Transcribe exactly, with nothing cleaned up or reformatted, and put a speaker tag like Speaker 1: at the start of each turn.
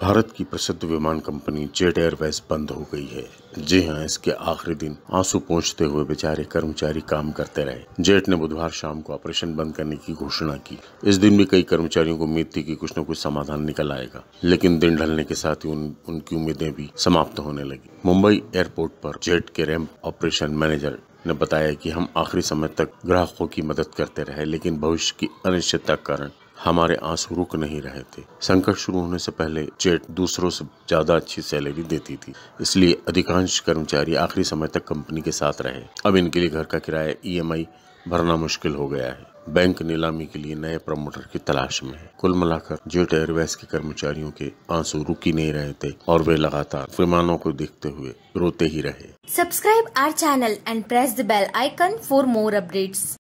Speaker 1: भारत की प्रसिद्ध विमान कंपनी जेट एयरवेज बंद हो गई है। जी हां, इसके आखिरी दिन आंसू पोंछते हुए बेचारे कर्मचारी काम करते रहे। जेट ने बुधवार शाम को ऑपरेशन बंद करने की घोषणा की। इस दिन भी कई कर्मचारियों को उम्मीद थी कि कुछ न कुछ समाधान निकल आएगा, लेकिन दिन ढलने के साथ ही उन, उनकी उम्मीदें भी समाप्त होने लगी। मुंबई एयरपोर्ट पर जेट के रैंप ऑपरेशन मैनेजर ने बताया कि हम आखिरी समय तक ग्राहकों की मदद करते रहे, लेकिन भविष्य की अनिश्चितता के कारण हमारे आंसू रुक नहीं रहे थे। संकट शुरू होने से पहले जेट दूसरों से ज्यादा अच्छी सैलरी देती थी, इसलिए अधिकांश कर्मचारी आखिरी समय तक कंपनी के साथ रहे। अब इनके लिए घर का किराया, ई एम आई भरना मुश्किल हो गया है। बैंक नीलामी के लिए नए प्रमोटर की तलाश में है। कुल मिलाकर जेट एयरवेज के कर्मचारियों के आंसू रुक ही नहीं रहे थे और वे लगातार विमानों को देखते हुए रोते ही रहे।
Speaker 2: Subscribe our channel and press the bell icon for more updates.